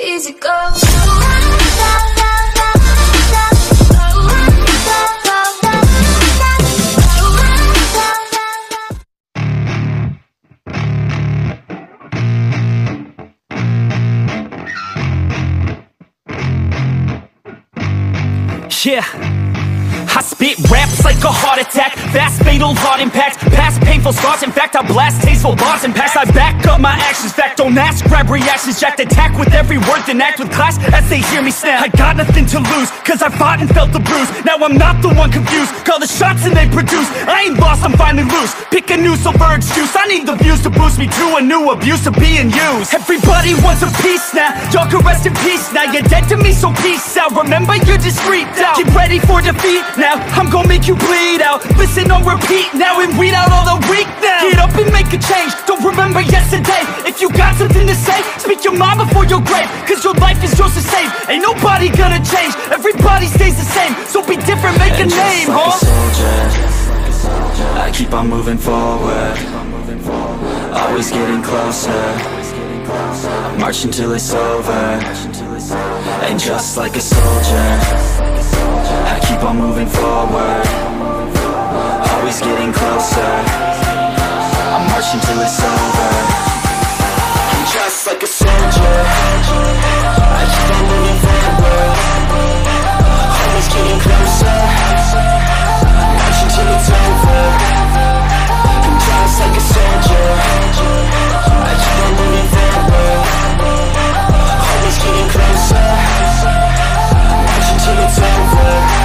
easy go. Yeah, I spit raps like a heart attack, fast fatal heart impacts, past painful scars. In fact, I blast tasteful bars and packs. I back up my actions, fact don't ask, grab reactions, jacked attack with every word, then act with class as they hear me snap. I got nothing to lose, cause I fought and felt the bruise. Now I'm not the one confused, call the shots and they produce. I ain't lost, I'm finally loose, pick a new silver excuse. I need the views to boost me to a new abuse of being used. Everybody wants a piece now, y'all can rest in peace now. You're dead to me, so peace out, remember you're discreet out. Get ready for defeat now, I'm gonna make you bleed out. Listen on repeat now and weed out all the weak now. Get up and make a change, don't remember yesterday. If you got something to say, speak your mind before your grave, cause your life is yours to save. Ain't nobody gonna change, everybody stays the same. So be different, make a name, like a soldier, I keep on moving forward, always getting closer. I march until it's over. And just like a soldier, I keep on moving forward, always getting closer. I march until it's over. And just like a soldier, I keep on moving forward, always getting closer. I march until it's over. And just like a soldier, I keep on moving forward, always getting closer. March until it's over.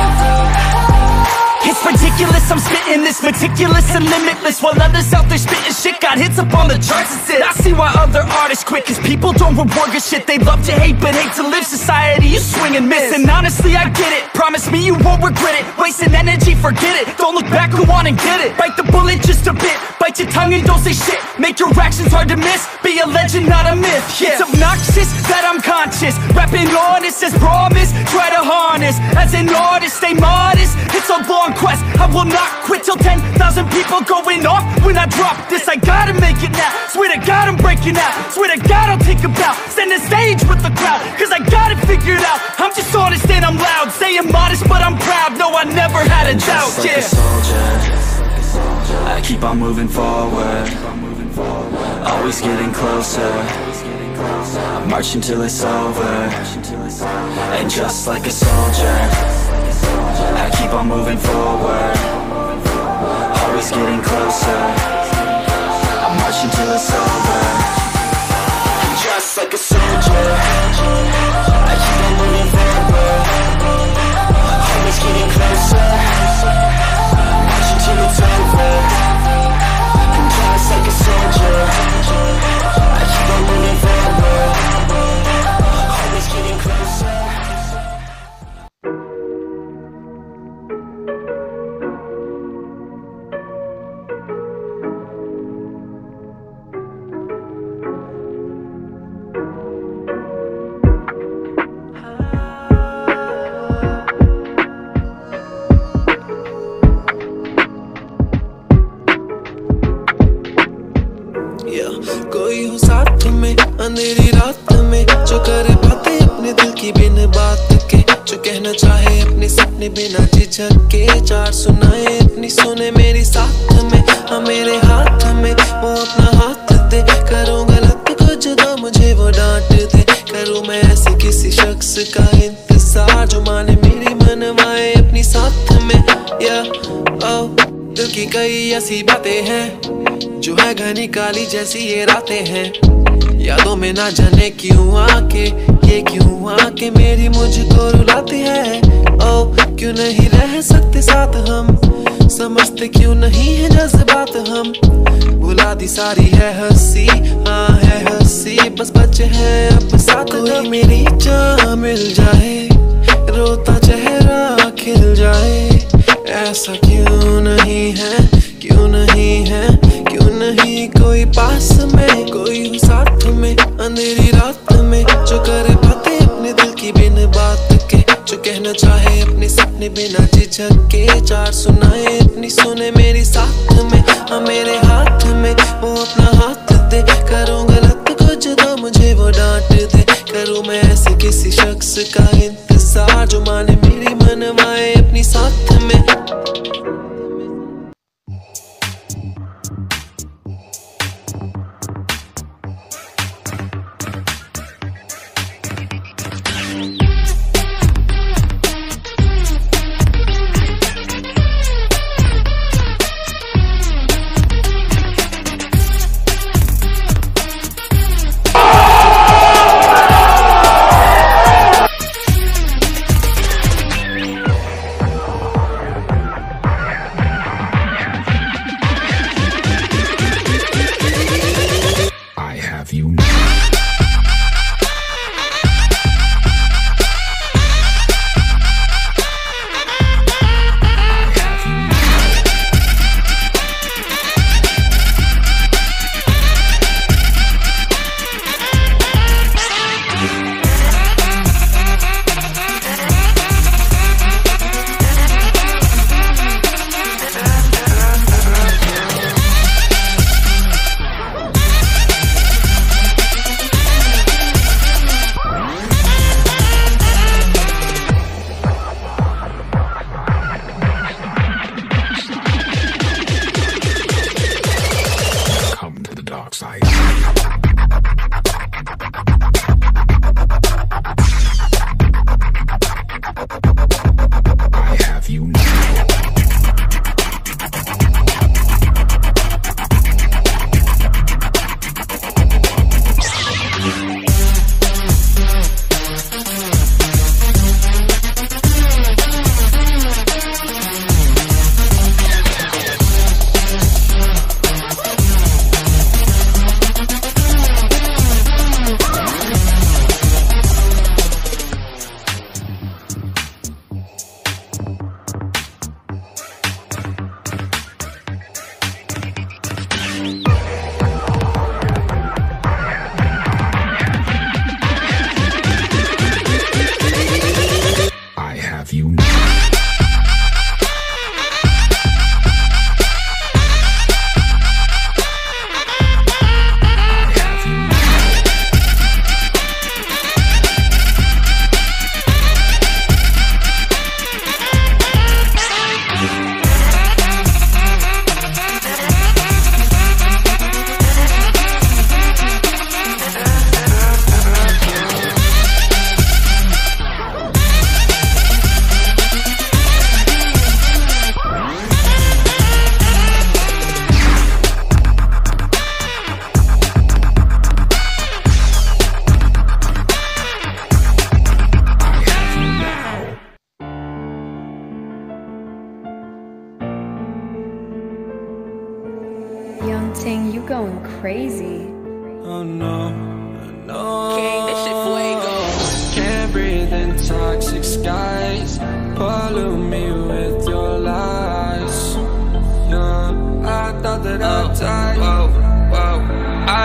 It's ridiculous, I'm spitting this meticulous and limitless, while others out there spitting shit got hits up on the charts and shit. I see why other artists quit, cause people don't reward good shit. They love to hate but hate to live. Society, you swing and miss, and honestly I get it. Promise me you won't regret it. Wasting energy, forget it. Don't look back, go on and get it. Bite the bullet just a bit, bite your tongue and don't say shit. Make your actions hard to miss, be a legend not a myth. Yeah. It's obnoxious that I'm conscious, rapping honest as promise. Try to harness, as an artist stay modest. It's a long quest, I will not quit till 10,000 people going off when I drop this. I gotta make it now, swear to God I'm breaking out. Swear to God I'll take a bow, stand the stage with the crowd, cause I got it figured out. I'm just honest and I'm loud, saying modest but I'm proud. No, I never had a doubt, like yeah. A soldier, I keep on moving forward, always getting closer. I march until it's over. And just like a soldier, I keep on moving forward, always getting closer. I march until it's over. And just like a soldier, I keep on moving forward, always getting closer. March until it's over. And just like a soldier, I keep on moving forward, always getting closer. कोई हो साथ में अंधेरी रात में, जो करे बातें अपने दिल की बिन बात के, जो कहना चाहे अपने सपने बिना झिझक के, चार सुनाए अपनी सुने मेरी साथ में। हाँ मेरे हाथ में वो अपना हाथ दे, करूँ गलत कुछ तो मुझे वो डांट दे। करूँ मैं ऐसे किसी शख्स का इंतजार, जो माने मेरी मनवाए अपनी साथ में। या दिल की कई ऐसी बातें हैं जो है घनी काली जैसी ये रातें हैं। यादों में ना जाने क्यों आके, ये क्यों आके मेरी मुझको रुलाती है। ओ क्यों नहीं रह सकते साथ हम, समझते क्यों नहीं है जज्बात हम। भुला दी सारी है हंसी, हाँ है हंसी, बस बचे हैं अब साथ। कोई मेरी जान मिल जाए, रोता चेहरा खिल जाए। ऐसा क्यों नहीं है, क्यों नहीं है, क्यों नहीं कोई पास में, कोई हो साथ में अंधेरी रात में, जो करे बातें अपने दिल की बिन बात के, जो कहना चाहे अपने सपने बिना झिझक के, चार सुनाए अपनी सुने मेरी साथ में। हाँ मेरे हाथ में वो अपना हाथ दे, करूँ गलत कुछ तो मुझे वो डांट दे। करूँ मैं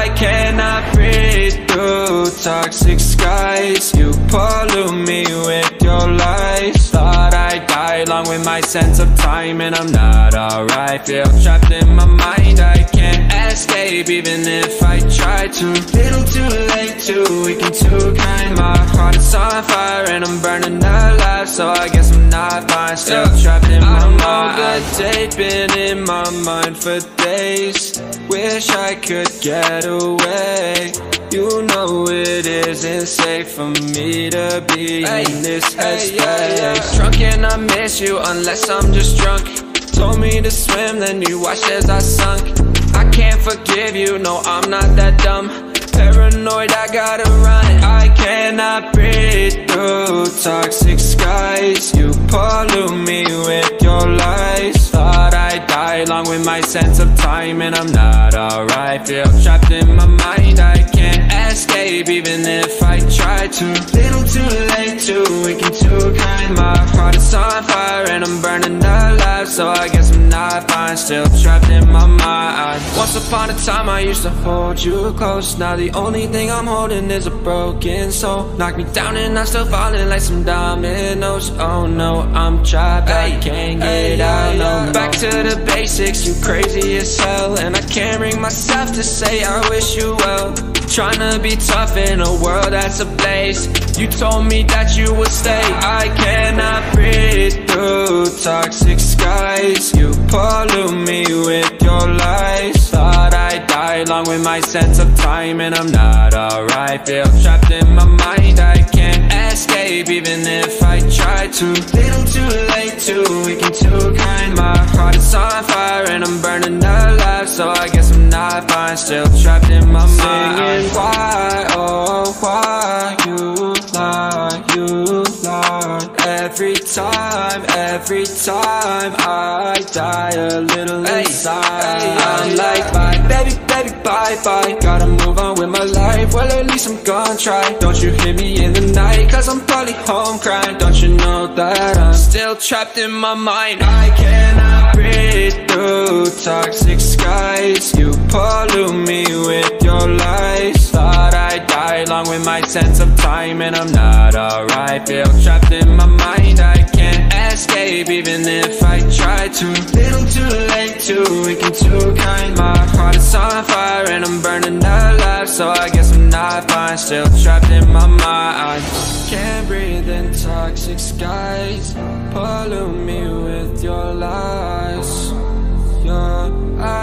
I cannot breathe through toxic skies. You pollute me with your lies. Thought I'd die along with my sense of time, and I'm not alright. Feel trapped in my mind, I can't escape even if I try to. Little too late, too weak and too kind. My heart is on fire and I'm burning alive, so I guess I'm not fine. Still trapped in my mind. I'm good, they've been in my mind for days. Wish I could get away. You know it isn't safe for me to be in this headspace. Drunk and I miss you unless I'm just drunk. Told me to swim, then you watched as I sunk. I can't forgive you, no I'm not that dumb. Paranoid, I gotta run. I cannot breathe through toxic skies. You pollute me with your lies. Thought I'd die along with my sense of time, and I'm not alright. Feel trapped in my mind, I can't escape even if I try to. Little too late, too weak and too kind. My heart is on fire and I'm burning alive, so I guess I'm not fine. Still trapped in my mind. Once upon a time I used to hold you close. Now the only thing I'm holding is a broken soul. Knock me down and I'm still falling like some dominoes. Oh no, I'm trapped, I can't get out, no. Back to the basics, you crazy as hell, and I can't bring myself to say I wish you well. Tryna be tough in a world that's ablaze. You told me that you would stay. I cannot breathe through toxic skies. You pollute me with your lies. Thought I'd die along with my sense of time, and I'm not alright. Feel trapped in my mind, I can't escape even if I try to. Little too late, too weak and too kind. My heart is on fire and I'm burning alive, so I guess I'm not fine. Still trapped in my mind. Singing why, oh why you lie, you lie. Every time I die a little inside. I'm like bye, baby, baby, bye, bye. Gotta move on with my life, well at least I'm gonna try. Don't you hear me in the night, cause I'm probably home crying. Don't you know that I'm still trapped in my mind. I cannot breathe through toxic skies. You pollute me with your lies. Thought I'd die along with my sense of time, and I'm not alright. Feel trapped in my mind, I can't escape even if I try to. Little too late, too weak and too kind. My heart is on fire and I'm burning alive, so I guess I'm not fine. Still trapped in my mind. Can't breathe in toxic skies. Pollute me with your lies. Your eyes.